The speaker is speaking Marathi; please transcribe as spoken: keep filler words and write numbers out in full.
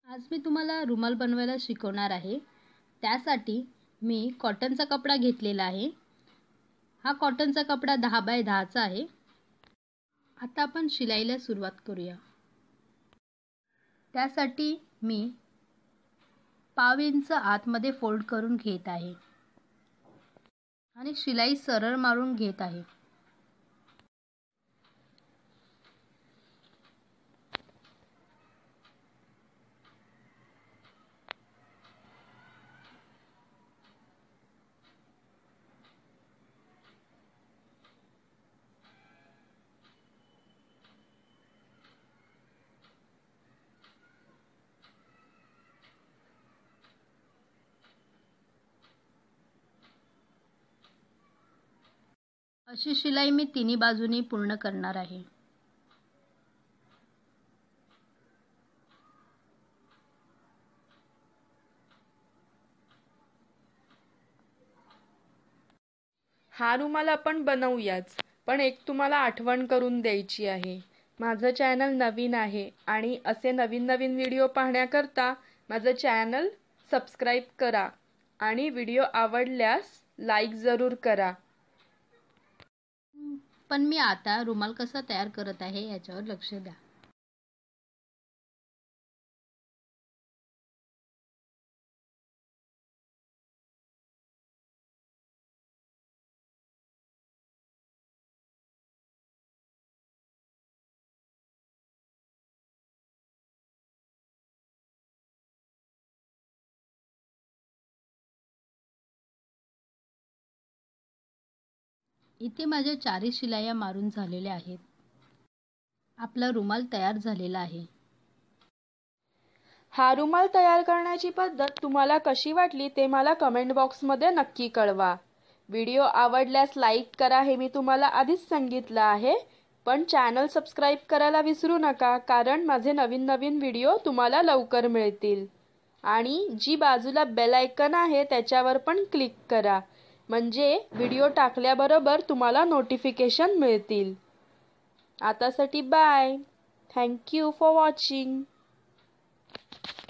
आज मी तुम्हाला रुमाल बनवायला शिकवणार आहे। त्यासाठी मी कॉटनचा कपडा घेतलेला आहे। हा कॉटनचा कपडा दहा बाय दहा चा आहे। आता आपण शिलाईला सुरुवात करूया। त्यासाठी मी पाव इंच आतमध्ये फोल्ड करून घेत आहे आणि शिलाई सरळ मारून घेत आहे। अशी शिलाई मी तिन्ही बाजूनी पूर्ण करणार आहे। हा रुमाल आपण बनवूयाच, पण एक तुम्हाला आठवण करून द्यायची आहे। माझं चॅनल नवीन आहे आणि असे नवीन नवीन व्हिडिओ पाहण्याकरता माझं चॅनल सबस्क्राइब करा आणि व्हिडिओ आवडल्यास लाईक जरूर करा। पण मी आता रुमाल कसा तयार करत आहे याच्यावर लक्ष द्या। इथे माझ्या चारही शिलाया मारून झालेल्या आहेत। आपला रुमाल तयार झालेला आहे। हा रुमाल तयार करण्याची पद्धत तुम्हाला कशी वाटली ते मला कमेंट बॉक्समध्ये नक्की कळवा। व्हिडिओ आवडल्यास लाईक करा हे मी तुम्हाला आधीच सांगितलं आहे, पण चॅनल सबस्क्राइब करायला विसरू नका, कारण माझे नवीन नवीन व्हिडिओ तुम्हाला लवकर मिळतील। आणि जी बाजूला बेल आयकॉन आहे त्याच्यावर पण क्लिक करा, म्हणजे व्हिडिओ टाकल्याबरोबर तुम्हाला नोटिफिकेशन मिळतील। आतासाठी bye. Thank you for watching.